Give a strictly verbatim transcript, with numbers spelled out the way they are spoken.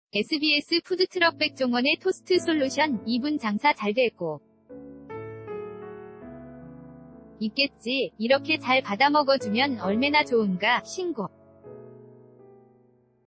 에스비에스 푸드트럭 백종원의 토스트 솔루션 이 분 장사 잘 됐고 있겠지. 이렇게 잘 받아먹어주면 얼마나 좋은가. 신고.